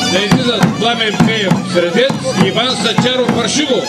да излизат Пламен Пеев Средец и Иван Сачаров Вършило.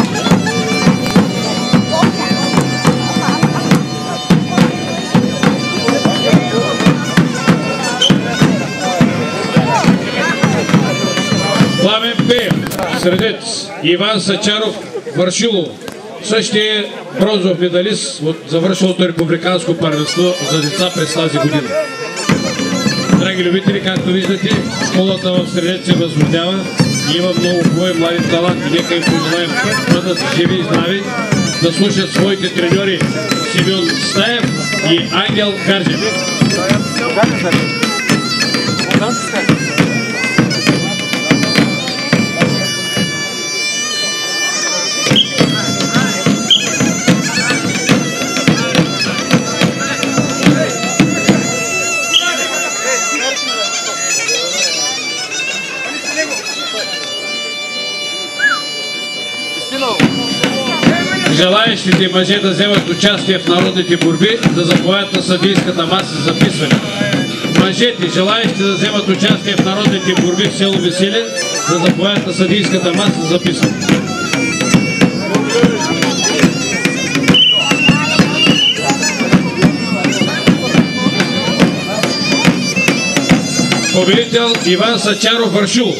Пламен Пеев Средец и Иван Сачаров Вършило. Същия бронзов медалист от завършилото републиканско първенство за деца през тази година. Драги любители, както виждате, школата в Средец се възродява и има много хубави млади таланти. Нека им пожелаем да бъдат живи и здрави, да слушат своите треньори Симеон Стаев и Ангел Карджев. Желаещите мъже да вземат участие в народните борби, да заповядат на съдийската маса за записване. Мъжете, желаещи да вземат участие в народните борби в село Веселе, да заповядат на съдийската маса за записване. Победител Иван Сачаров Вършило.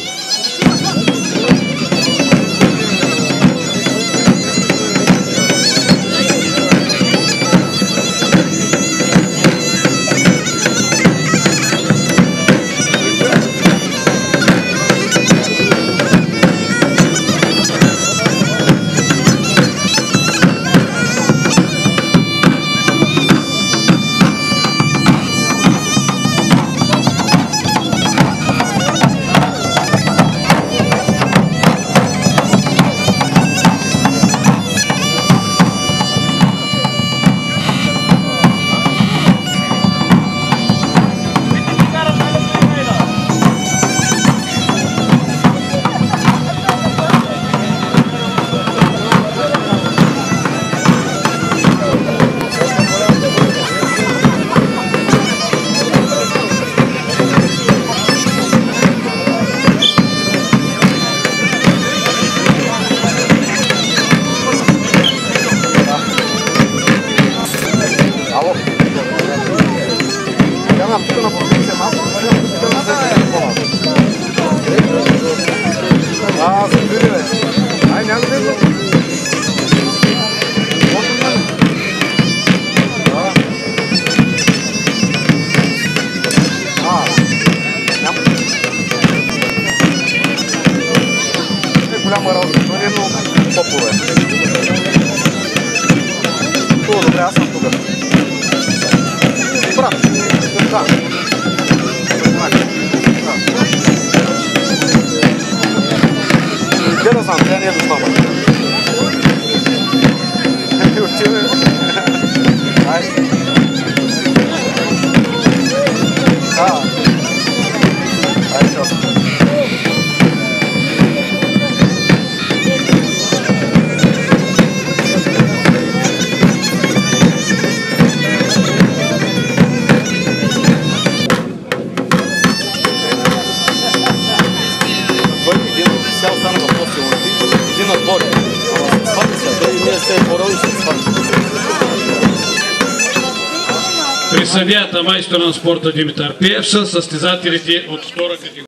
Голяма разлика, но по-пове. Добре, аз съм тук. Брат, да. Де да знам, тя не е доснама. Отиваме. Ай. Ай, чо. При съдията майстор на спорта Димитър Пеев са състезателите от втора категория.